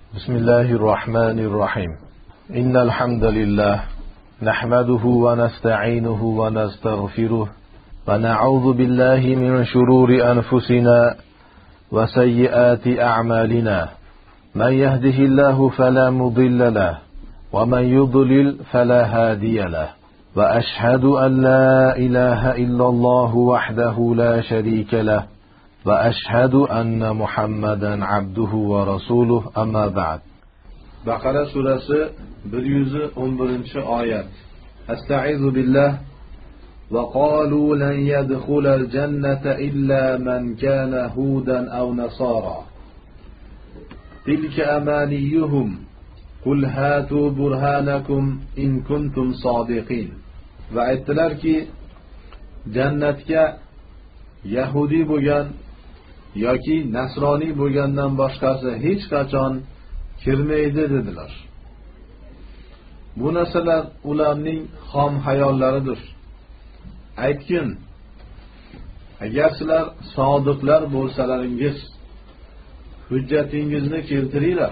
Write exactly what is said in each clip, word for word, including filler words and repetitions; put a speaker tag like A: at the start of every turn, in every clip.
A: بسم الله الرحمن الرحيم إن الحمد لله نحمده ونستعينه ونستغفره ونعوذ بالله من شرور أنفسنا وسيئات أعمالنا من يهده الله فلا مضل له ومن يضلل فلا هادي له وأشهد أن لا إله إلا الله وحده لا شريك له وأشهد أن محمدا عبده ورسوله أما بعد. Baqara surasi bir yuz o'n birinchi oyat. Estaizu billah ve qalu lan yadkhulal cennete illa men kana hudan aw nasara. Tilka amaniyuhum kul hatu burhanakum in kuntum sadiqin. Ve aytdilar ki jannatga Yahudi bo'lgan yoki nasroniy bo'lgandan boshqasi hech qachon kirmaydi dedilar. Bu narsalar ularning xom hayollaridir. Aytgin, agar sizlar sodiqlar bo'lsalaringiz, hujjatingizni keltiringlar.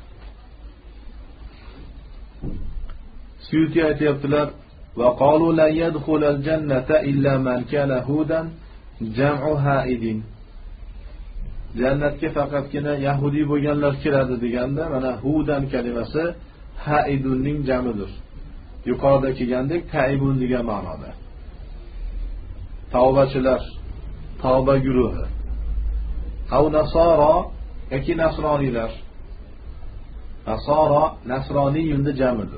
A: Suyuti aytibdilar: "Va qalu la yadkhulal jannata illa man kana hudan jam'u haidin." Jannatga faqatgina Yahudi bo'lganlar kiradi deganda, mana hudan kalimasi haidunning jamidir. Yuqorida kelgandek taibun degan ma'noda. Tavbachilar, tavba guruhi. Aw nasara yoki nasroniylar. Nasara nasroniy yunda jamidir.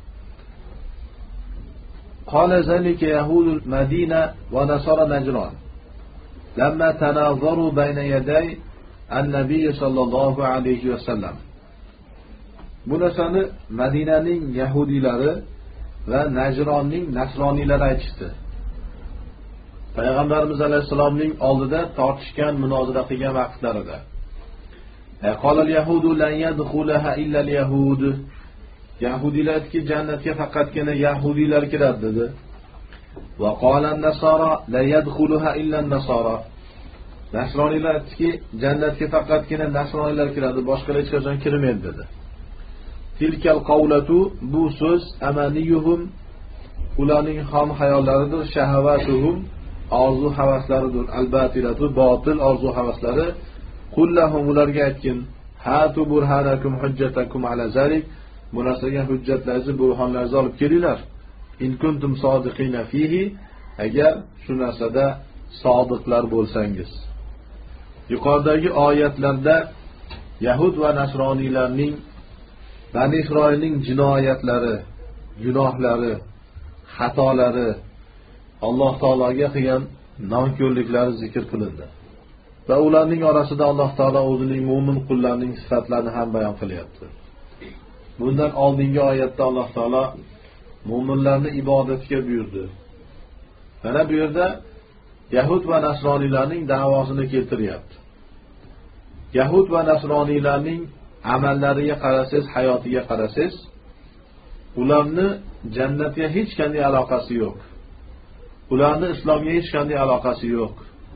A: Qala zalika yahudul Madina va nasara Najran. لما تناظروا بين يدي النبي صلى الله عليه وسلم. Bu narsani Madinaning Yahudilari va Najronning nasroniylari aytishdi. Payg'ambarimiz alayhisolamning oldida tortishgan, munozara qilgan vaqtlarida. Qolal yahudu lan yadkhulaha illa al-yahud. Yahudilarki jannatga faqatgina Yahudilar kiradi dedi. Va qolan nasara la yadkhuluha illa an-nasara. Nasroniylar aytdiki, jannatga faqatgina nasroniylar kiradi, boshqalar hech qachon kirmaydi dedi. Tilkal qawlatu, bu so'z amaniyuhum, ularning xom hayollaridir, shahavatuhum, orzu havaslaridir, albatilatu, botil orzu havaslari. Qullahum, ularga aytgin, hatu burhanakum hujjatakum ala zalik. Bu narsaga hujjatlaringizni, burhonlaringizni olib kelinglar. In kuntum sodiqina fihi, agar shu narsada sodiqlar bo'lsangiz. Yuqoridagi oyatlarda Yahud va nasroniylarning, Bani Isroilning jinoyatlari, gunohlari, xatolari, Alloh taologa qilgan nonko'rliklari zikr qilindi. Va ularning orasida Alloh taolo o'zining mo'min qullarining sifatlarini ham bayon qilyapti. Bundan oldingi oyatda Alloh taolo mo'minlarni ibodatga buyurdi. Mana bu yerda Yahud va nasroniylarning da'vosini keltiryapti. Yahud va nasroniylarning amallariga qarasangiz, hayotiga qarasangiz, ularni jannatga hech qanday aloqasi yo'q. Ularni islomga hech qanday aloqasi yo'q.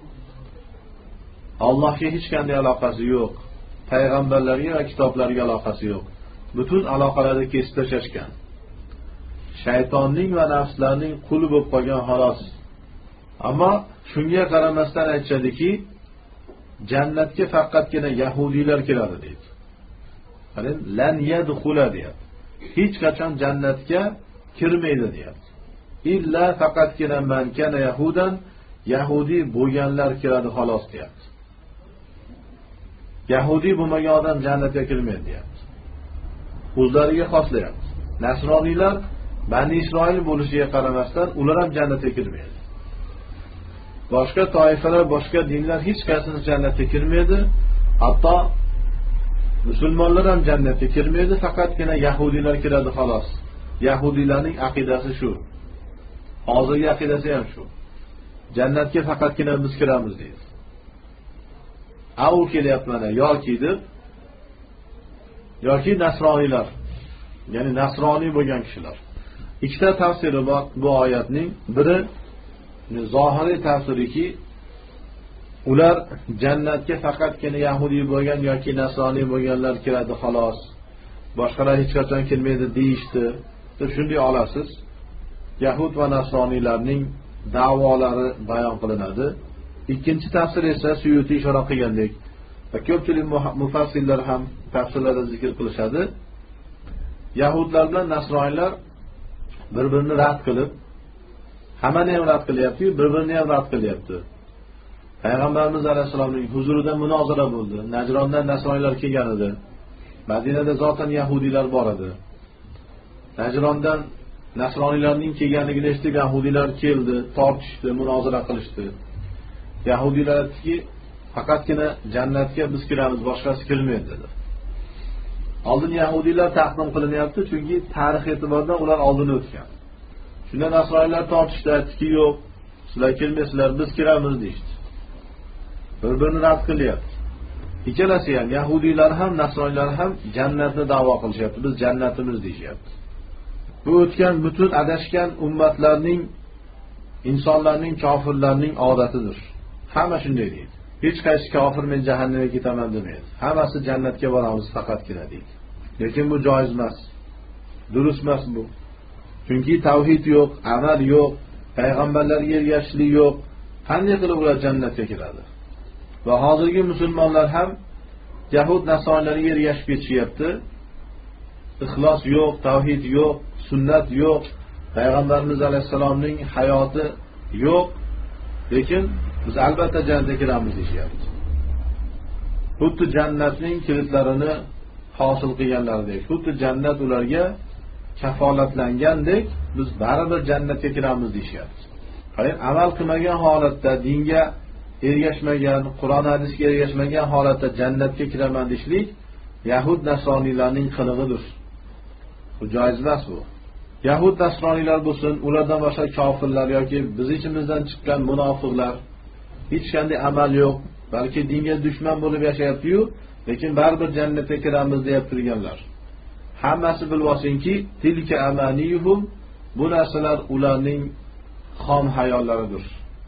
A: Allohga hech qanday aloqasi yo'q. Payg'ambarlarga va kitoblarga aloqasi yo'q. Butun aloqalarni kesib tashlashgan. Shaytonning va nafslarning quli bo'lib qolgan xolos. Ammo shunga qaramasdan aytishadiki, jannatga faqatgina Yahudiylar kiradi deydi. Ya'ni lan yadkhula deyapti. Hech qachon jannatga kirmaydi deyapti. Illa faqatgina man kana yahudan, Yahudi bo'lganlar kiradi xolos deyapti. Yahudi bo'lmagan odam jannatga kirmaydi deyapti. O'zlariga xoslayapti. Nasroniylar Bani Isroil bo'lishiga qaramasdan ular ham jannatga kirmaydi. Boshqa toifalar, boshqa dinlar hech qaysi jannatga kirmaydi. Hatto musulmonlar ham jannatga kirmaydi, faqatgina Yahudilar kiradi xolos. Yahudiylarning aqidasi shu. Hozirgi aqidasi ham shu. Jannatga faqatgina biz kiramiz deydi. Au kelyapti mana yoki deb, yoki nasroniylar, ya'ni nasroniy bo'lgan kishilar. Ikkita tafsiri bor bu oyatning. Biri zohiriy tafsiriki, ular jannatga faqatgina yahudiy bo'lgan yoki nasroniy bo'lganlar kiradi xolos, boshqalar hech qachon kirmaydi deyishdi. Siz shunday olasiz. Yahud va nasroniylarning da'volari bayon qilinadi. Ikkinchi tafsir esa Suyuti ishora qilgandek va ko'pchilik mufassirlar ham tafsirlarda zikr qilishadi. Yahudlar bilan nasroniylar bir-birini rad qilib, hammani ham rad qilyapti, bir-birini ham rad qilyapti. Payg'ambarimiz alayhisolamning huzurida munozara bo'ldi. Najrondan nasroniylar kelgan edi. Madinada zotan yahudiylar bor edi. Najrondan nasroniylarning kelganligini eshitib yahudiylar keldi, tortishdi, munozara qilishdi. Yahudiylar aytdiki, faqatgina jannatga biz kiramiz, boshqasi kirmaydi dedi. Oldin yahudiylar taqdim qilinyapti, chunki tarix e'tibordan ular oldin o'tgan. Shunda nasroniylar tortishdi, aytdiki, yo'q, sizlar kirmaysizlar, biz kiramiz deydi. Bir-birini rad qilyapti. Ikkalasi ham, yahudiylar ham, nasroniylar ham jannatni da'vo qilishyapti. Biz jannatimiz deyapti. Bu o'tgan butun adashgan ummatlarning, insonlarning, kofirlarning odatidir. Hamma shunday deydi. Hech qaysi kofir men jahannamga ketaman demaydi. Hammasi jannatga boramiz faqatgina deydi. Lekin bu joiz emas. Durust emas bu. Chunki tavhid yo'q, amal yo'q, payg'ambarlarga ergashishlik yo'q. Qanday qilib ular jannatga kiradi? Va hozirgi musulmonlar ham yahud nasronlarga ergashib ketishyapti. Ixlos yo'q, tavhid yo'q, sunnat yo'q, payg'ambarimiz alayhisalomning hayoti yo'q. Lekin biz albatta jannatga kiramiz deyapti. Xuddi jannatning kilitlarini hosil qilganlaridek, xuddi jannat ularga kafolatlangandek, biz baribir jannatga kiramiz deyapti. Hayır, amal qilmagan holatda, dinga ergashmagan, Qur'on hadisga ergashmagan holatda jannatga kiraman deyishlik yahud nasroniylarning qilig'idir. Bu joiz emas bu. Yahud nasroniylar bo'lsin, ulardan boshqa kofirlar yoki biz ichimizdan chiqqan munofiqlar hech qanday amal yo'q, balki dinga dushman bo'lib yashayapti-yu, lekin baribir jannatga kiramiz deb turganlar. Hammasi bilvosinki, tilka amaniyuhum, bu narsalar ularning xom hayollaridir.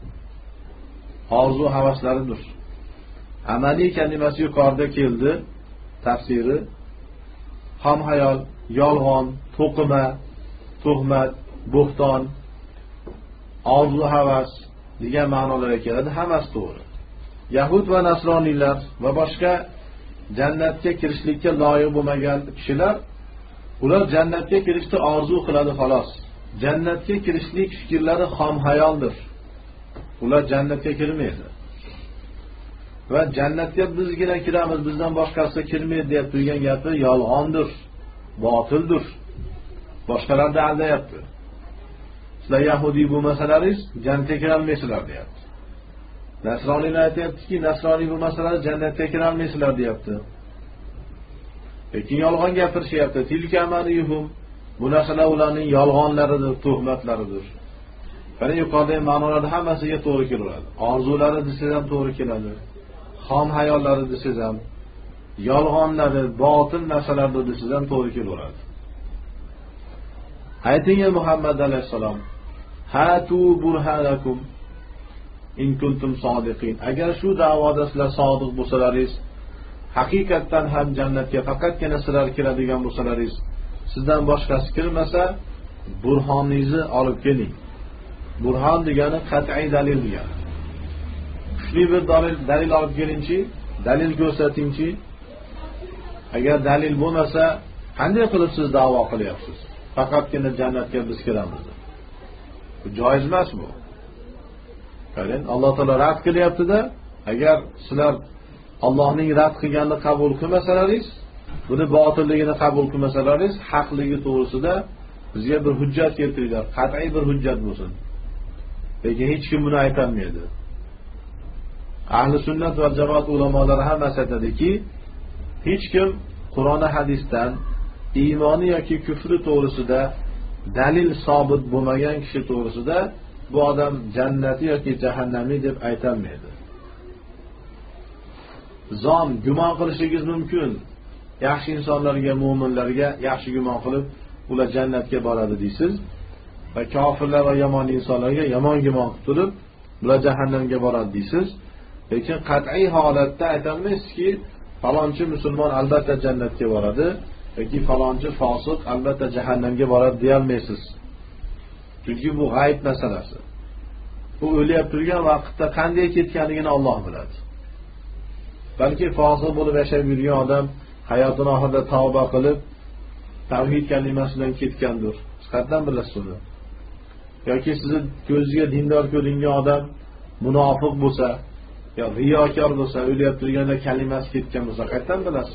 A: Orzu havaslaridir. Amali kalimasi yuqorida keldi, tafsiri. Xom hayol, yolg'on, to'qima, tuhmat, bo'xton, orzu havas degan ma'nolarga keladi, hammasi to'g'ri. Yahud va nasroniylar va boshqa jannatga kirishlikka loyiq bo'lmagan kishilar, ular jannatga kirishni orzu qiladi xolos. Jannatga kirishlik fikrlari xom hayoldir. Ular jannatga kirmaydi. Va jannatga bizgina kiramiz, bizdan boshqasi kirmaydi deb turgan gapi yolg'ondir, botildir. Boshqalarni aldayapti. Sizlar yahudiy bo'lmasalaringiz jannatga kira olmaysizlar deyapti. Nasroniylar aytayaptiki, nasroniy bo'lmasalaringiz jannatga kira olmaysizlar deyapti. Lekin yolg'on gapirishyapti. Tilka amaniyuhum, bu narsalar ularning yolg'onlaridir, tuhmatlaridir. Qani yuqoridagi ma'nolarda hammasiga to'g'ri keladi. Orzulari desangiz ham to'g'ri keladi. Xom hayollari desangiz ham, yolg'onlari, botil narsalardir desangiz ham to'g'ri kelaveradi. Ayting Muhammad alayhisalom, hatu burhanakum in kuntum sodiqin. Agar shu da'voda sizlar sodiq bo'lsalaringiz, haqiqatdan ham jannatga faqatgina sizlar kiradigan bo'lsalaringiz, sizdan boshqasi kirmasa, burhoningizni olib keling. Burhon degani qat'iy dalil degani. Kuchli bir dalil, dalil olib kelingchi, dalil ko'rsatingchi. Agar dalil bo'lmasa, qanday qilib siz da'vo qilyapsiz? Faqatgina jannatga biz kiramiz. Bu joiz emas bu. Qarang, Alloh taolo rad qilyapti-da, agar sizlar Allohning rad qilganini qabul qilmasalaringiz, buni botilligini qabul qilmasalaringiz, haqligi to'g'risida bizga bir hujjat keltiringlar, qat'iy bir hujjat bo'lsin. Lekin hech kim buni aytolmaydi. Ahli sunnat va jamoat ulamolari hammasi aytadiki, hech kim Qur'on va hadisdan iymoni yoki kufri to'g'risida dalil sobit bo'lmagan kishi to'g'risida bu odam jannati yoki jahannamiy deb aytolmaydi. Zon gumon qilishingiz mumkin. Yaxshi insonlarga, mu'minlarga yaxshi gumon qilib, ular jannatga boradi deysiz. Va kofirlar va yomon insonlarga yomon gumon qilib turib, ular jahannamga boradi deysiz. Lekin qat'iy holatda aytamiz-ki, falonchi musulmon albatta jannatga boradi yoki falonchi fosiq albatta jahannamga boradi deya olmaysiz. Chunki bu g'ayb masalasi. Bu o'lib turgan vaqtda qanday ketganligini Alloh biladi. Balki fosiq bo'lib yashab yurgan odam hayotini oxirida tavba qilib tavhid kalimasi bilan ketgandir. Sifatdan bilasiz uni. Yoki sizni ko'ziga dindor ko'ringan odam munofiq bo'lsa, yo riyokor bo'lsa, o'lib turganda kalimasi ketgan bo'lsa, qayerdan bilasiz?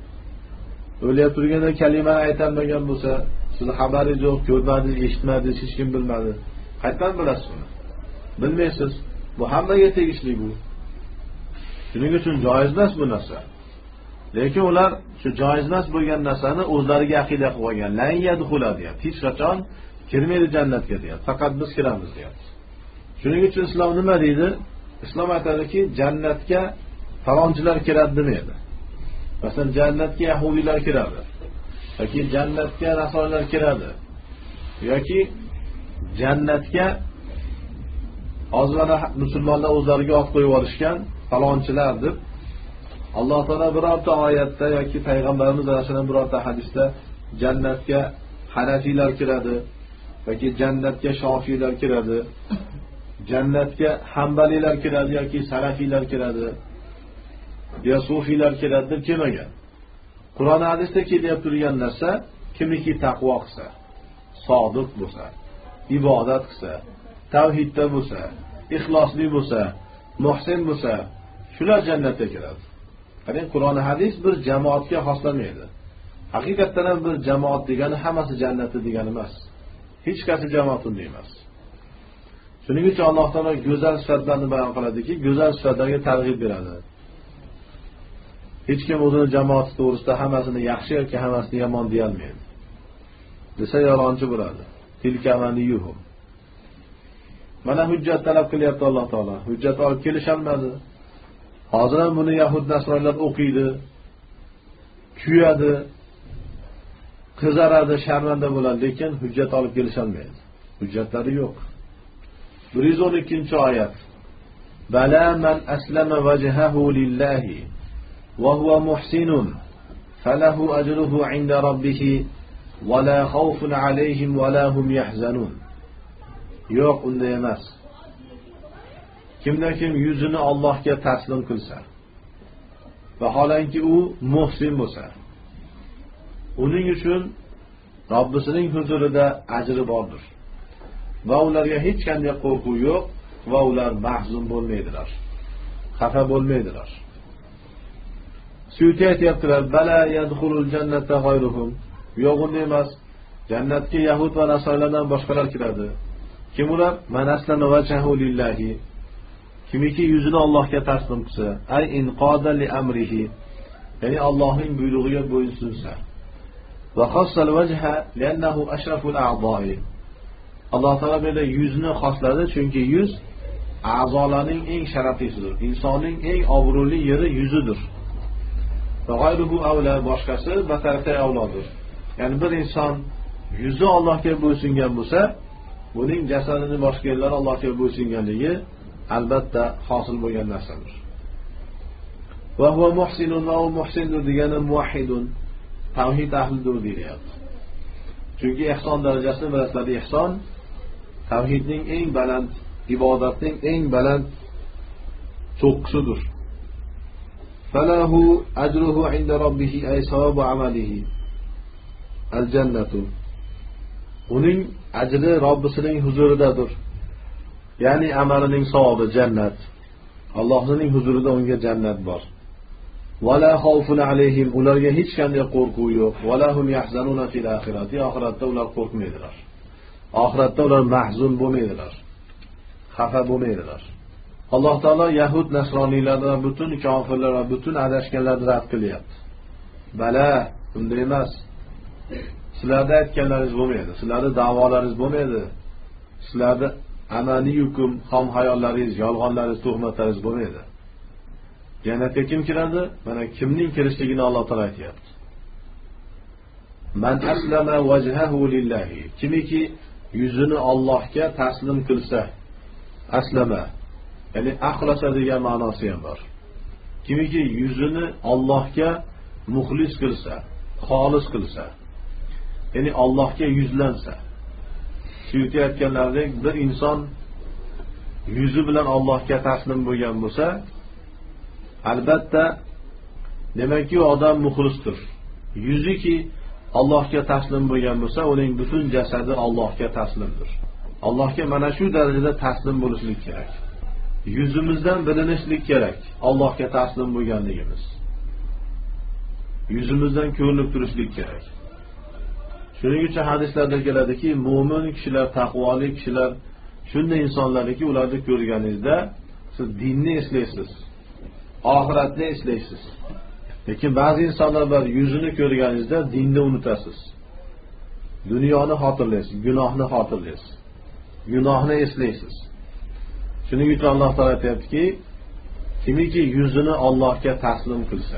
A: O'lib turganda kalimani aytolmagan bo'lsa, sizni xabaringiz yo'q, ko'rmadingiz, eshitmadingiz, hech kim bilmadi. Qayerdan bilasiz uni? Bilmaysiz. Bu hammaga tegishli bu. Shuning uchun joiz emas bu narsa. Lekin ular shu joiz emas bo'lgan narsani o'zlariga aqida qilib olgan. Lan yadkhula deyapti. Hech qachon kirmaydi jannatga deyapti. Faqat biz kiramiz deyapti. Shuning uchun islom nima deydi? Islom aytadiki, jannatga falonchilar kiradi demaydi. Masalan, jannatga yahudiylar kiradi. Yoki jannatga nasronlar kiradi. Yoki jannatga ozgina musulmonlar o'zlariga ot qo'yib olishgan falonchilar deb Alloh taolo birorta oyatda yoki payg'ambarimiz alayhisalom birorta hadisda jannatga Hanafiylar kiradi yoki jannatga Shofiylar kiradi, jannatga Hanbalilar kiradi yoki Salafiylar kiradi, yo Sufiylar kiradi deb kelmagan. Qur'on hadisda kelib turgan narsa kimiki taqvo qilsa, sodiq bo'lsa, ibodat qilsa, tavhidda bo'lsa, ixlosli bo'lsa, muhsin bo'lsa, shular jannatga kiradi. Qarang, Qur'on hadis bir jamoatga xoslamaydi. Haqiqatan ham bir jamoat degani hammasi jannatda degani emas. Hech qaysi jamoat unday emas. Shuning uchun Alloh taolo go'zal sifatlarni bayon qiladiki, go'zal sifatlarga targ'ib beradi. Hech kim o'zini jamoati to'g'risida hammasini yaxshi yoki hammasini yomon deya olmaydi. Desa yolg'onchi bo'ladi. Tilkamaniyuhum. Mana hujjat talab qilyapti Alloh taolo. Hujjat olib kelisholmadi. Hozir ham buni yahud nasronlar o'qiydi, kuyadi, qizaradi, sharmanda bo'ladi, lekin hujjat olib kelisholmaydi. Hujjatlari yo'q. bir yuz o'n ikkinchi oyat. Bala man aslama wajhahu lillahi wa huwa muhsinun falahu ajruhu 'inda rabbih wa la khawfun 'alayhim wa la hum yahzanun. Yo'q, unday emas. Kimdan kim yuzini Allohga taslim qilsa, vaholanki u muhsin bo'lsa, uning uchun Robbisining huzurida ajri bordir. Va ularga hech qanday qo'rquv yo'q va ular mahzun bo'lmaydilar. Xafa bo'lmaydilar. Suyuti aytibdilar, bala yadkhulul jannata g'ayruhum. Yo'q, unday emas. Jannatga yahud va nasronlardan boshqalar kiradi. Kim ular? Man aslama wajhahu lillahi. Kimiki yuzini Allohga taslim qilsa, ay inqoda li amrihi, ya'ni Allohning buyrug'iga bo'ysunsa. Va khassal wajha li'annahu ashraful a'dha'i. Alloh taolo bunda yuzni xosladi, chunki yuz a'zolarning eng sharaflisidir. Insonning eng obro'li yeri yuzidir. Va g'ayruhu avla, boshqasi batarqay avlodir. Ya'ni bir inson yuzi Allohga bo'ysungan bo'lsa, buning jasadini boshqa yerlar Allohga bo'ysunganligi albatta hosil bo'lgan narsadir. Va huwa muhsinun va muhsindur degani muvahhidun, tavhid ahlidir deyapti. Chunki ihson darajasini bilasizlar, ihson tavhidning eng baland, ibodatning eng baland cho'qqisidir. Falahu ajruhu 'inda rabbih ay savobu amalihi al-jannatu. Uning ajri Robbisining huzuridadir. Ya'ni amalining savobi jannat. Allohning huzurida unga jannat bor. Wala khawfun alayhim, ularga hech qanday qo'rquv yo'q. Wala hum yahzanuna fil oxirati, oxiratda ular qo'rqmaydilar. Oxiratda ular mahzun bo'lmaydilar. Xafa bo'lmaydilar. Alloh taolo yahud nasroniylarni va butun kofirlar va butun adashganlarni rad qilyapti. Bala, bunday emas. Sizlarda aytganlaringiz bo'lmaydi. Sizlarda da'volaringiz bo'lmaydi. Sizlarda amaliy hukm, xom hayollaringiz, yolg'onlaringiz, tuhmatlaringiz bo'lmaydi. Jannatga kim kiradi? Mana kimning kirishligini Alloh taolo aytayapti. Man aslama wajhahu lillahi. Kimiki yuzini Allohga taslim qilsa, aslama. ya'ni axlasa degan ma'nosi ham bor. Kimiki yuzini Allohga muxlis qilsa, xolis qilsa, ya'ni Allohga yuzlansa. Suyuti aytganlaridek, bir inson yuzi bilan Allohga taslim bo'lgan bo'lsa, albatta demakki u odam muxlisdir. Yuziki Allohga taslim bo'lgan bo'lsa, uning butun jasadi Allohga taslimdir. Allohga mana shu darajada taslim bo'lishlik kerak. Yuzimizdan bilinishlik kerak Allohga taslim bo'lganligimiz. Yuzimizdan ko'rinib turishlik kerak. Shuning uchun hadislarda keladiki, mu'min kishilar, taqvoli kishilar shunday insonlarki, ularni ko'rganingizda siz dinni eslaysiz, oxiratni eslaysiz. Lekin ba'zi insonlar bor, yuzini ko'rganingizda dinni unutasiz. Dunyoni xotirlaysiz, gunohni xotirlaysiz. Gunohni eslaysiz. Shuning uchun Alloh taolo aytayaptiki, kimiki yuzini Allohga taslim qilsa,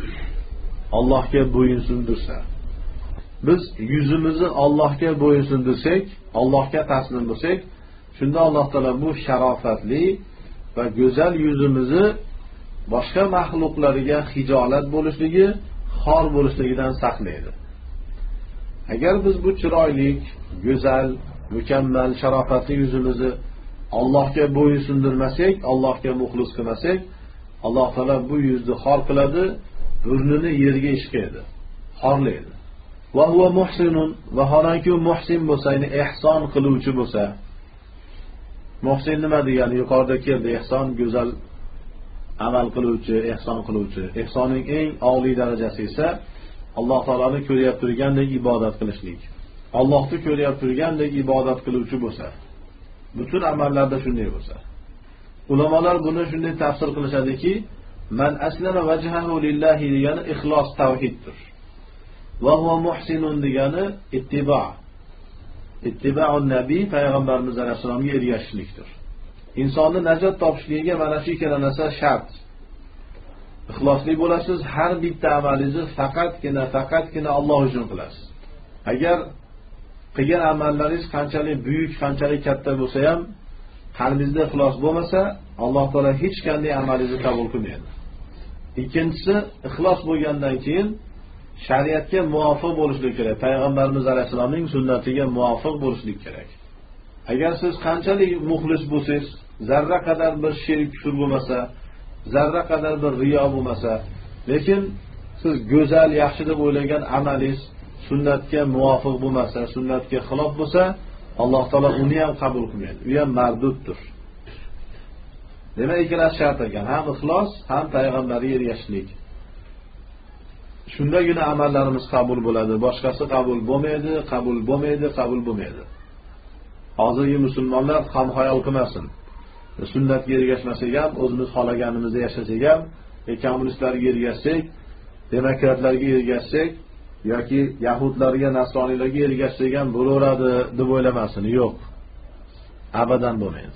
A: Allohga bo'yinsundirsa. Biz yuzimizni Allohga bo'yinsundirsak, Allohga taslim bo'lsak, shunda Alloh taolo bu sharofatli va go'zal yuzimizni boshqa mahluqlarga hijolat bo'lishligi, xor bo'lishligidan saqlaydi. Agar biz bu chiroyli, go'zal, mukammal, sharofatli yuzimizni Allohga bo'yinsundirmasak, Allohga muxlis qilmasak, Alloh taolo bu yuzni xor qiladi, burnini yerga ishqaydi, xorlaydi. Va huwa muhsinun, va holanki muhsin bo'lsa, ya'ni ihson qiluvchi bo'lsa. Muhsin nima degani? Yuqorida keldi, ihson go'zal amal qiluvchi, ihson qiluvchi. Ihsonning eng oliy darajasi esa Alloh taoloni ko'rib turgandek ibodat qilishlik. Allohni ko'rib turgandek ibodat qiluvchi bo'lsa, butun amallarda shunday bo'lsa. Ulamolar buni shunday tafsir qilishadiki, man aslama wajhahu lillahi degani ixlos, tavhiddir. Va huwa muhsinun degani ittiba. Ittiba'un nabiy, payg'ambarimiz alayhisolamga ergashishlikdir. Insonni najot topishligiga mana shu ikkala narsa shart. Ixlosli bo'lasiz, har bitta amalingizni faqatgina faqatgina Alloh uchun qilasiz. Agar qilgan amallaringiz qanchalik buyuk, qanchalik katta bo'lsa ham, qalbingizda ixlos bo'lmasa, Alloh taolo hech qanday amalingizni qabul qilmaydi. Ikkinchisi, ixlos bo'lgandan keyin shariatga muvofiq bo'lishlik kerak. Payg'ambarimiz alayhisolamning sunnatiga muvofiq bo'lishlik kerak. Agar siz qanchalik muxlis bo'lsangiz, zarra qadar bir shirk kufr bo'lmasa, zarra qadar bir riyo bo'lmasa, lekin siz go'zal, yaxshi deb o'ylagan amalingiz sunnatga muvofiq bo'lmasa, sunnatga xilof bo'lsa, Alloh taolo uni ham qabul qilmaydi. U ham marduddir. Demak, ikkalasi shart ekan, ham ixlos, ham payg'ambarga ergashishlik. Shundagina amallarimiz qabul bo'ladi. Boshqasi qabul bo'lmaydi, qabul bo'lmaydi, qabul bo'lmaydi. Hozirgi musulmonlar ham xayol qilmasin. Sunnatga ergashmasak ham, o'zimiz xolaganimizda yashasak ham, kommunistlarga ergashsak, demokratlarga ergashsak yoki yahudlarga, nasroniylarga ergashsak ham bo'laveradi deb o'ylamasin. Yo'q. Abadan bo'lmaydi.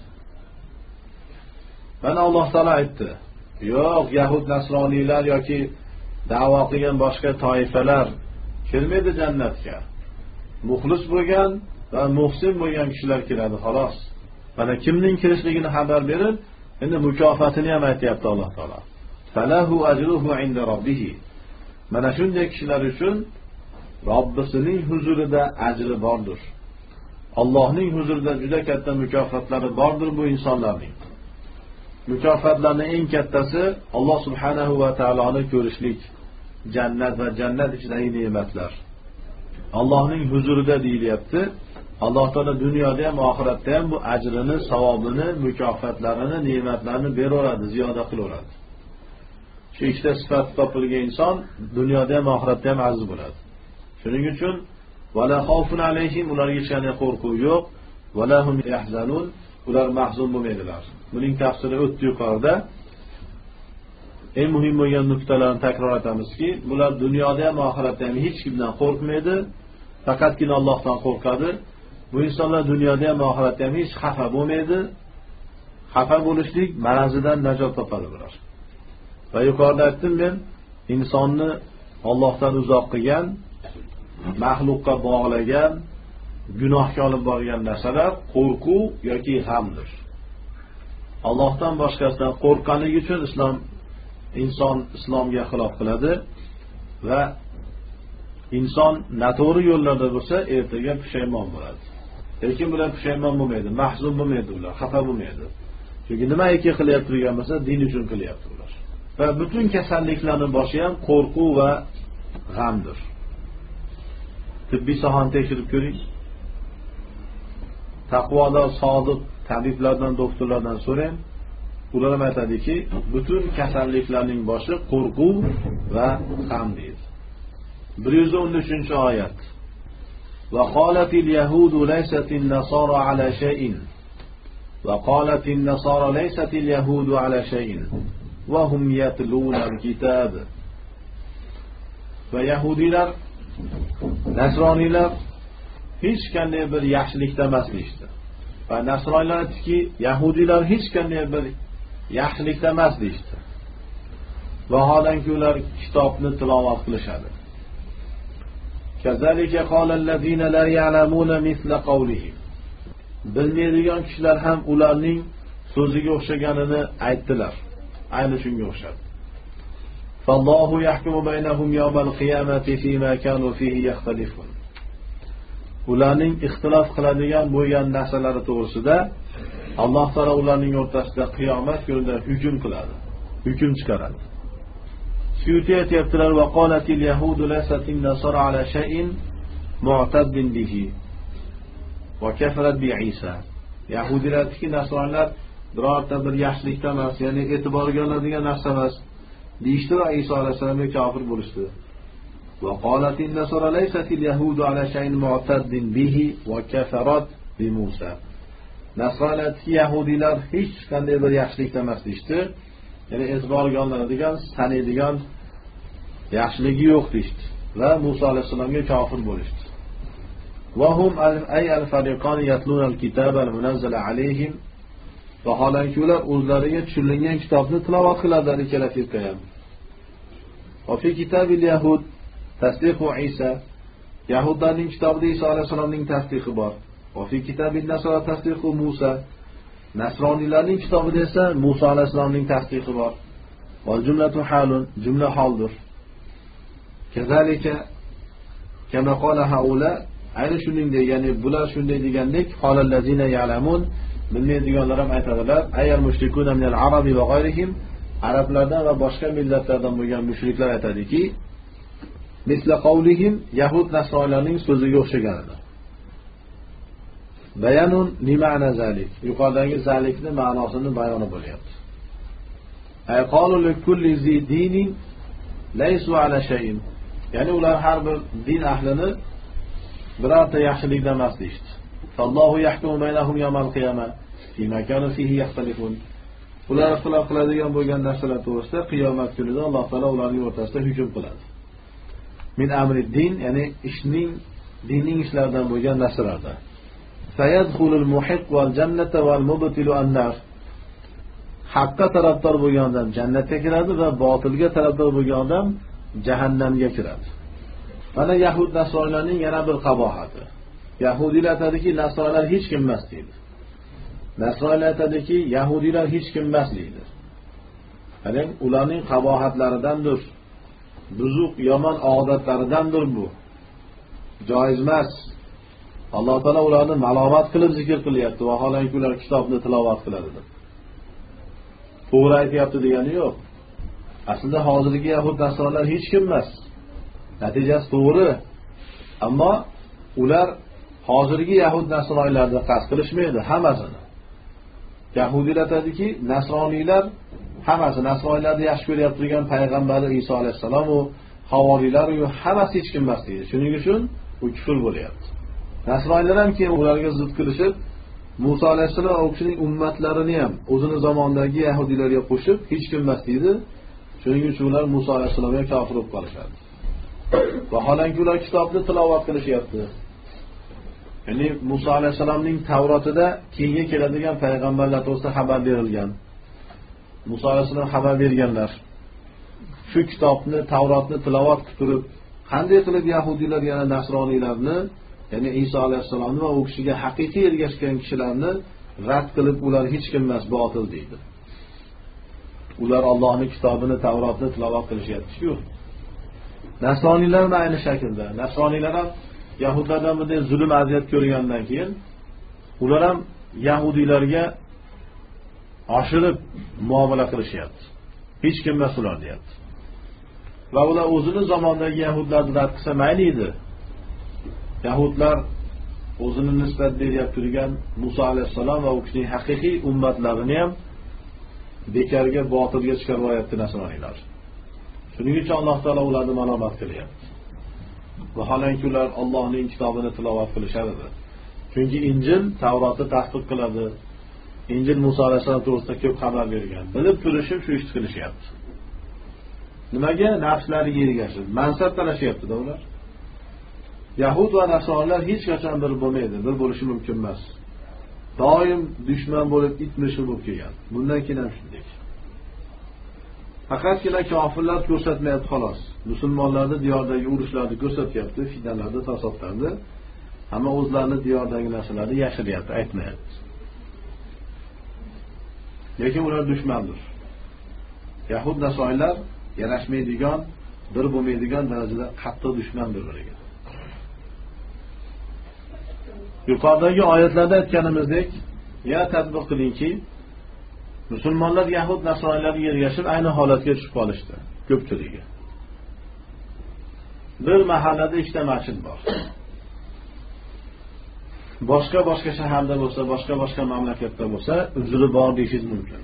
A: Mana Alloh taolo aytdi. Yo'q, yahud, nasroniylar yoki da'vo qilgan boshqa toifalar kelmaydi jannatga. Muxlis bo'lgan va muhsin bo'lgan kishilar kiradi, xolos. Mana kimning kirishligini xabar berib, endi mukofotini ham aytayapti Alloh taolo. Falahu ajruhu inda robbih. Mana shunday kishilar uchun Robbisining huzurida ajri bordir. Allohning huzurida juda katta mukofotlari bordir bu insonlarning. Mukofotlarning eng kattasi Alloh subhanahu va taoloni ko'rishlik, jannat va jannat ichidagi ne'matlar. Allohning huzurida deyilyapti. Alloh taolo dunyoda ham oxiratda ham bu ajrini, savobini, mukofotlarini, ne'matlarini beraveradi, ziyoda qilaveradi. Shu ikkita sifat topilgan inson dunyoda ham oxiratda ham aziz bo'ladi. Shuning uchun wala xawfun alayhim, ularga hech qanday qo'rquv yo'q, wala hum yahzanun, ular mahzun bo'lmaydilar. Buning tafsiri o'tdi yuqorida. Eng muhim bo'lgan nuqtalarni takror etamizki, bular dunyoda ham oxiratda ham hech kimdan qo'rqmaydi, faqatgina Allohdan qo'rqadi. Bu insonlar dunyoda ham oxiratda ham hech xafa bo'lmaydi. Xafa bo'lishlik marazidan najot topadi bular. Va yuqorida aytdim men, insonni Allohdan uzoq qilgan, mahluqqa bog'lagan, gunohga olib borgan narsalar qo'rquv yoki g'amdir. Allohdan boshqasidan qo'rqqanligi uchun islom inson islomga xilof qiladi va inson noto'g'ri yo'llarda bo'lsa, ertaga pushaymon bo'ladi. Lekin bular pushaymon bo'lmaydi, mahzun bo'lmaydi ular, xafa bo'lmaydi. Chunki nimaiki qilyapti turgan bo'lsa, din uchun qilyapti ular. Va butun kasalliklarning boshi ham qo'rquv va g'amdir. Tibbiy sohani tekshirib ko'ring. Taqvodor, sodiq tabiblardan, doktorlardan so'rang. Ular ham aytadiki, butun kasalliklarning boshi qo'rquv va g'am deydi. bir yuz o'n uchinchi oyat. Va qolatil yahudu laysatin nasara ala shay'in. Va qolatin nasara laysatil yahudu ala shay'in. Va hum yatluna al-kitab. Va yahudilar, nasroniylar hech qanday bir yaxshilikda emas deydi. Va nasroniylar aytdiki, yahudilar hech qanday bir yaxshilikda emas deydi. Vaholanki ular kitobni tilovat qilishadi. Kazalika qala allazina la ya'lamuna misla qawlihim. Bilmaydigan kishilar ham ularning so'ziga o'xshaganini aytdilar. Ayni shunga o'xshadi. Fallohu yahkumu baynahum yawmal qiyamati fima kanu fihi yaxtalifun. Ularning ixtilof qiladigan bo'lgan narsalari to'g'risida Alloh taolo ularning o'rtasida qiyomat kunida hukm qiladi, hukm chiqaradi. Suyuti aytibdilar: "Va qolatil yahudu laysatin nasara ala shay'in mu'taddin bihi va kafarat bi Isa." Yahudilarki nasronlar birorta bir yaxshilikda emas, ya'ni e'tiborga olinadigan narsa emas deyishdi va Isa alayhisolamga kofir bo'lishdi. Va qolatin nasara laysatil yahudu ala shay'in mu'taddin bihi va kafarat bi Musa. Nasronlarki yahudilar hech qanday bir yaxshilikda emas deyishdi. Ya'ni e'tiborga olinadigan, sanaydigan yaxshiligi yo'q deyishdi va Musa alayhisolamga kofir bo'lishdi. Va hum ay al-fariqan yatluna al-kitaba al-munazzala alayhim. Vaholanki ular o'zlariga tushirilgan kitobni tilovat qiladilar ikkala firqa ham. Va fi kitabil yahud tasdiqu Isa. Yahudlarning kitobida Isa alayhisolamning tasdiqi bor. Va fi kitabil nasara tasdiqu Musa. Nasroniylarning kitobida esa Musa alayhisolamning tasdiqi bor. Val jumlatu halun, jumla holdir. Kazalika kama qala haula, ayni shuningdek, ya'ni bular shunday degandek, qalallazina ya'lamun, bilmaydiganlar ham aytadilar, ayal mushrikuna minal arabi va g'ayrihim, arablardan va boshqa millatlardan bo'lgan mushriklar aytadiki, misla qawlihim, yahud nasronlarning so'ziga o'xshaganidir. Bayanun li ma'na zalik. Yuqoridagi zalikni ma'nosini bayoni bo'lyapti. Ay qalu li kulli zi dinin laysu ala shay'in. Ya'ni ular har bir din ahlini birorta yaxshilikda emas deydi. Allohu yahkumu baynahum yawmal qiyamah fima kanu fihi yaxtalifun. Ular ixtilof qiladigan bo'lgan narsalar to'g'risida qiyomat kunida Alloh taolo ularning o'rtasida hukm qiladi. Min amri din, ya'ni ishning dinning ishlaridan bo'lgan narsalarda. Sayadkhulul muhiq val jannata val mubtilu an-nar. Haqqa tarafdor bo'lgan odam jannatga kiradi va botilga tarafdor bo'lgan odam jahannamga kiradi. Mana yahud nasronlarning yana bir qabohati. Yahudilar aytadiki, nasronlar hech kim emas deydi. Nasronlar aytadiki, yahudilar hech kim emas deydi. Ya'ni ularning qabohatlaridandir. Buzuq, yomon odatlaridandir bu. Joiz emas. Alloh taolo ularni malomat qilib zikr qilyapti. Vaholanki ular kitobni tilovat qiladi deb. To'g'ri aytayapti degani yo'q. Aslida hozirgi yahud nasronlar hech kim emas. Natijasi to'g'ri. Ammo ular hozirgi yahud nasroniylarni qasd qilishmaydi hammasini. Yahudilar aytadiki, nasroniylar hammasi nasroniylarni yaxshi ko'ryapti turgan payg'ambari Isa alayhisalom va havoriylar u hammasi hech kim emas deydi. Shuning uchun u kufr bo'lyapti. Nasroniylar ham keyin ularga zid qilishib, Musa alayhisalom va uning ummatlarini ham o'zining zamonidagi yahudiylarga qo'shib hech kim emas deydi. Shuning uchun ular Musa alayhisalomga kofir bo'lib qolishadi. Vaholanki ular kitobni tilovat qilishyapti. Ya'ni Musa alayhisalomning Tavrotida keyingi keladigan payg'ambarlar to'g'risida xabar berilgan. Musa alayhisalom xabar berganlar. Shu kitobni, Tavrotni tilovat qilib turib, qanday qilib yahudiylar yana nasroniylarni, ya'ni Isa alayhisalomni va u kishiga haqiqiy ergashgan kishilarni rad qilib ular hech kim emas, botil deydi. Ular Allohning kitobini, Tavrotni tilovat qilishyapti-ku. Nasroniylar ham ayni shaklda. Nasroniylar ham Yahudlardan bunday zulm aziyat ko'rgandan keyin ular ham Yahudiylarga oshirib muomala qilishyapti. Hech kim emas ular deyapti. Va ular o'zining zamonidagi Yahudlarni rad qilsa mayli edi. Yahudlar o'zini nisbat berib turgan Musa alayhisalom va u kishining haqiqiy ummatlarini ham bekarga, botilga chiqaryapti nasroniylar. Shuning uchun Alloh taolo ularni malomat qilyapti. Vaholanki ular Allohning kitobini tilovat qilishar edi. Chunki Injil Tavrotni tasdiq qiladi. Injil Musa alayhisalom to'g'risida ko'p xabar bergan. Bilib turishib shu ishni qilishyapti. Nimaga? Nafslariga ergashib, mansab talashyapti-da ular. Yahud va nasroniylar hech qachon bir bo'lmaydi, bir bo'lishi mumkin emas. Doim dushman bo'lib, itmishi bo'lib kelgan. Bundan keyin ham shunday. Faqatgina kofirlar ko'rsatmayapti xolos. Musulmonlarning diyordagi urushlarni ko'rsatyapti, fitnalarni, tasodlarni, hamma o'zlarining diyordagi narsalarni yashiryapti, aytmayapti. Lekin ular dushmandir. Yahud nasroniylar yarashmaydigan, bir bo'lmaydigan darajada qattiq dushmandir biriga. Yuqoridagi oyatlarda aytganimizdek, ya tadbiq qilingki, musulmonlar Yahud nasroniylarga ergashib ayni holatga tushib qolishdi, ko'pchiligi. Bir mahallada ikkita masjid bor. Boshqa-boshqa shaharda bo'lsa, boshqa-boshqa mamlakatda bo'lsa, uzri bor deyishingiz mumkin.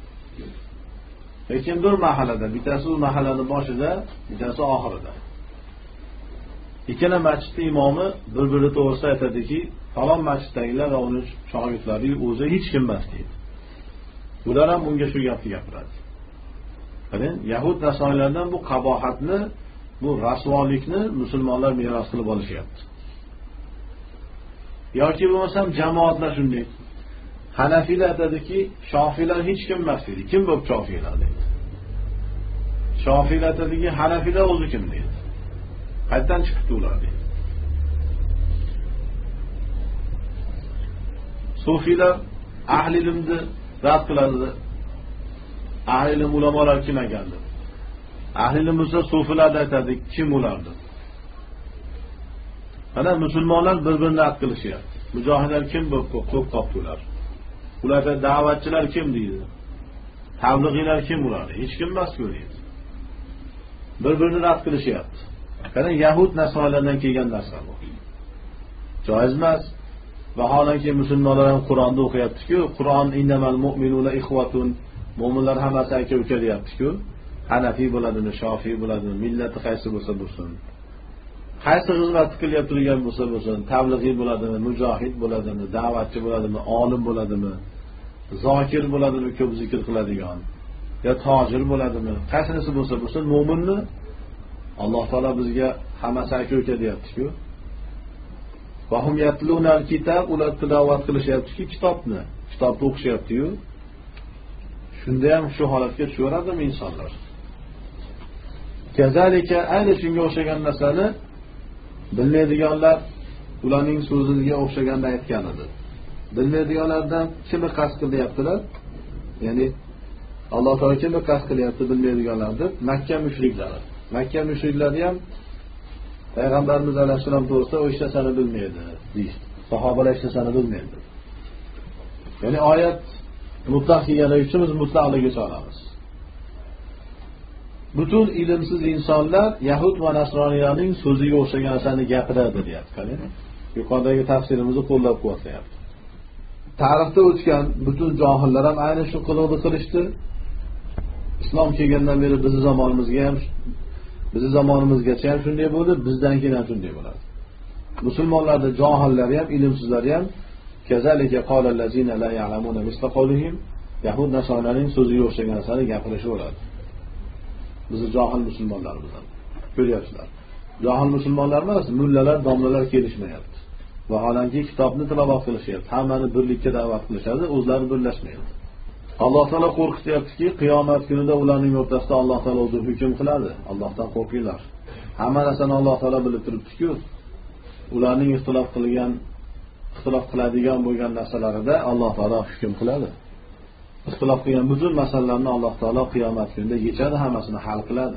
A: Lekin bir mahallada, bittasi u mahallaning boshida, bittasi oxirida. Ikkala masjidning imomi bir-biri to'g'risida aytadiki, falon masjiddagilar va uning shogirdlari o'zi hech kim emas deydi. Ular ham bunga shu gapni gapiradi. Qarang, Yahud nasroniylardan bu qabohatni, bu rasvolikni musulmonlar meros qilib olishyapti. Yoki bo'lmasam jamoatlar shunday. Hanafiylar aytadiki, Shofiylar hech kim emas deydi. Kim bo'lib Shofiylar deydi. Shofiylar aytadiki, Hanafiylar o'zi kim deydi. Qayerdan chiqibdi ular deydi. Sufiylar ahli ilmni rad qiladi. Ahli ilm ulamolar kim ekandir? Ahli ilm bo'lsa sufiylar aytadi, kim ulardir? Mana musulmonlar bir-birini rad qilishyapti. Mujohidlar kim bo'lib ko'p topdilar? Ularda da'vatchilar kim deydi? Tabliğiylar kim ular? Hech kim emas-ku deydi. Bir-birini rad qilishyapti. Qarang, Yahud nasroniylardan kelgan narsa bu. Joiz emas. Vaholanki musulmonlar ham Qur'onni o'qiyapti-ku, Qur'on innamal mu'minuna ikhwatun, mu'minlar hammasi aka-uka deyapti-ku. Hanafiy bo'ladimi, Shofiy bo'ladimi, millati qaysi bo'lsa bo'lsin. Qaysi xizmat qilyapti turgan bo'lsa bo'lsin, tabliğiy bo'ladimi, mujohid bo'ladimi, da'vatchi bo'ladimi, olim bo'ladimi, zokir bo'ladimi, ko'p zikr qiladigan, yo tojir bo'ladimi, qaysinisi bo'lsa bo'lsin, mu'minni Alloh taolo bizga hammasi aka-uka deyapti-ku. Vahum yatlunal kitob, ular tilovat qilishyapti-ki, kitobni, kitobni o'qishyapti-yu. Shunda ham shu holatga tushaveradimi insonlar? Kazalika ayni shunga o'xshagan narsani bilmaydiganlar ularning so'ziga o'xshaganda aytgan edi. Bilmaydiganlardan kimni qasd qilyaptilar? Ya'ni Alloh taolo kimni qasd qilyapti bilmaydiganlarni? Makka mushriklari. Makka mushriklari ham Payg'ambarimiz alayhisalom to'g'risida o ishni sani bilmaydi deydi. Sahobalar ishni sani bilmaydi. Ya'ni oyat mutlaq kelgani uchun biz mutlaqligiga solamiz. Butun ilmsiz insonlar Yahud va nasroniylarning so'ziga o'xshagan narsani gapiradi deyapti. Qarang, yuqoridagi tafsirimizni qo'llab quvvatlayapti. Tarixda o'tgan butun johillar ham ayni shu qiluvni qilishdi. Islom kelgandan beri bizning zamonimizga ham, bizning zamonimizgacha ham shunday bo'ldi, bizdan keyin ham shunday bo'ladi. Musulmonlarda johillari ham, ilmsizlari ham kazalika qalallazina la ya'lamuna misla qawlihim, Yahud nasroniylarning so'ziga o'xshagan narsani gapirishaveradi. Bizni johil musulmonlarimiz ham ko'ryapsizlar. Johil musulmonlar emas, mullalar, domlalar kelishmayapti. Vaholanki kitobni tilovat qilishyapti. Hammani birlikka da'vat qilishadi, o'zlari birlashmaydi. Alloh taolo qo'rqityaptiki, qiyomat kunida ularning o'rtasida Alloh taolo o'zi hukm qiladi. Allohdan qo'rqinglar. Hamma narsani Alloh taolo bilib turibdi-ku. Ularning ixtilof qilgan ixtilof qiladigan bo'lgan narsalarida Alloh taolo hukm qiladi. Ixtilof qilgan butun masalalarni Alloh taolo qiyomat kunida yechadi, hammasini hal qiladi.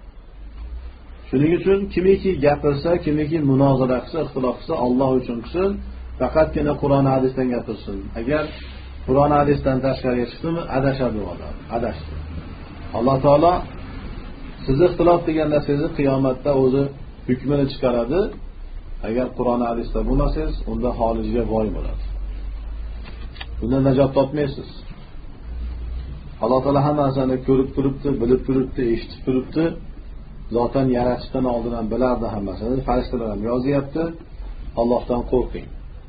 A: Shuning uchun kimiki gapirsa, kimiki munozara qilsa, ixtilof qilsa, Alloh uchun qilsin, faqatgina Qur'on hadisdan gapirsin. Agar Qur'on hadisdan tashqariga chiqdimi, adashadi odam, adashdi. Alloh taolo sizni ixtilof degan narsangizni qiyomatda o'zi hukmini chiqaradi. Agar Qur'on hadisda bo'lmasangiz, unda holijga voy bo'ladi. Bundan najot topmaysiz. Alloh taolo hammasini ko'rib turibdi, bilib turibdi, eshitib turibdi. Zotan yaratishdan oldin ham bilardi hammasini. Farishtalar ham yozyapti. Allohdan qo'rqing.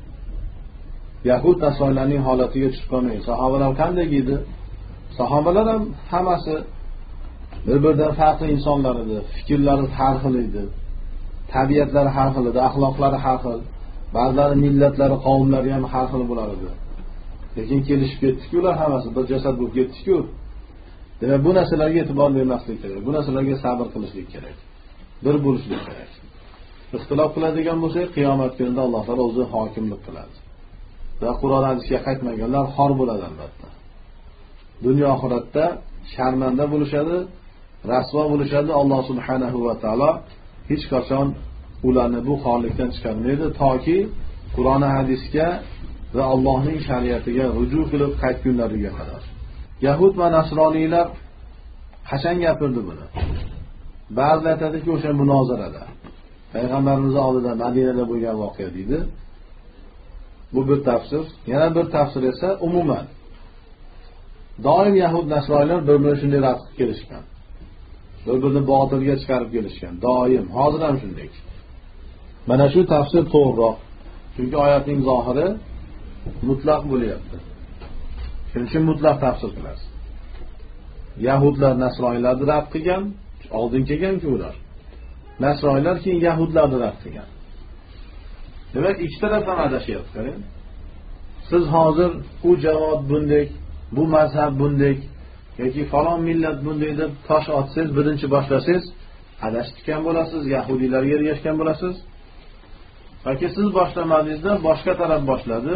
A: Yahud nasronlarning holatiga tushib qolmang. Sahobalar qanday edi? Sahobalar ham hammasi bir-biridan farqli insonlar edi. Fikrlari har xil edi. Tabiatlari har xil edi, axloqlari har xil. Ba'zilari millatlari, qavmlari ham har xil bo'lar edi. Lekin kelishib ketdi-ku, ular hammasi bir jasad bo'lib ketdi-ku. Demak, bu narsalarga e'tibor bermaslik kerak. Bu narsalarga sabr qilishlik kerak. Bir bo'lishlik kerak. Ixtilof qiladigan bo'lsak, qiyomat kunida Alloh taolo o'zi hokimlik qiladi. Va Qur'on hadisga qaytmaganlar xor bo'ladi albatta. Dunyo oxiratda sharmanda bo'lishadi, rasvo bo'lishadi. Alloh subhanahu va taolo hech qachon ularni bu xorlikdan chiqarmaydi, toki Qur'on hadisga va Allohning shariatiga ruju qilib qaytgunlariga qadar. Yahud va nasroniylar qachon gapirdi buni? Ba'zilar aytadiki, o'sha munozarada. Payg'ambarimiz oldida Madinada bo'lgan voqea deydi. Bu bir tafsir. Yana bir tafsir esa umuman. Doim Yahud nasroniylar bir-birini shunday rad qilib kelishgan. Bir-birini botilga chiqarib kelishgan. Doim, hozir ham shunday. Mana shu tafsir to'g'riroq. Chunki oyatning zohiri mutlaq bo'lyapti. Shuning uchun mutlaq tafsir qilasiz. Yahudlar nasroniylarni rad qilgan, oldin kelgan-ku ular. Nasroniylar keyin Yahudlarni rad qilgan. Demak, ikki taraf ham adashyapti, qarang. Siz hozir u jamoat bunday, bu mazhab bunday yoki falon millat bunday deb tosh otsangiz, birinchi boshlasangiz, adashgan bo'lasiz, yahudiylarga ergashgan bo'lasiz. Yoki siz boshlamadingizda boshqa taraf boshladi.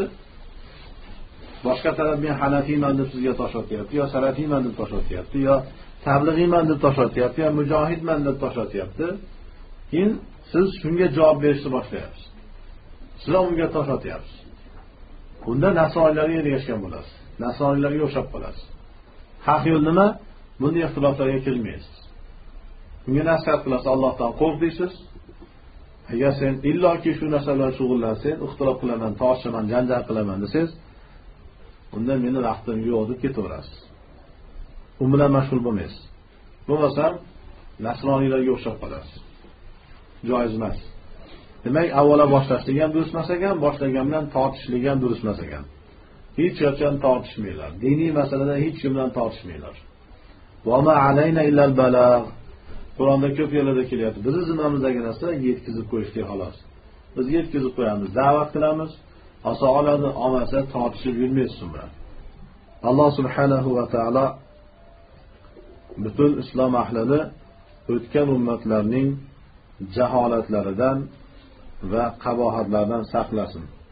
A: Boshqa taraf men Hanafiyman deb sizga tosh otyapti, yo Salafiyman deb tosh otyapti, yo Tablig'iyman deb tosh otyapti, yo Mujohidman deb tosh otyapti. Keyin siz shunga javob berishni boshlayapsiz. Siz unga tosh otyapsiz. Bunda nasroniylarga ergashgan bo'lasiz. Nasroniylarga o'xshab qolasiz. Haq yo'l nima? Bunday ixtiloflarga kirmaysiz. Unga nasihat qilasiz, Allohdan qo'rq deysiz. Agar sen illoki shu narsa bilan shug'ullansang, ixtilof qilaman, tortishaman, janjal qilaman desangiz, unda meni vaqtim yo'q deb ketaverasiz. U bilan mashg'ul bo'lmaysiz. Bo'lmasam, nasroniylarga o'xshab qolasiz. Joiz emas. Demak, avvalo boshlashlik ham durust emas ekan, boshlagan bilan tortishlik ham durust emas ekan. Hech qachon tortishmaylar. Diniy masalada hech kim bilan tortishmaylar. Va ma alayna illal balagh. Qur'onda ko'p yerlarda kelyapti. Biz zimmamizdagi narsa yetkazib qo'yishlik xolos. Biz yetkazib qo'yamiz, da'vat qilamiz, osa oladi, olmasa tortishib yurmaysiz bilan. Alloh subhanahu va taolo butun islom ahlini o'tgan ummatlarning jaholatlaridan va qabohatlaridan saqlasin.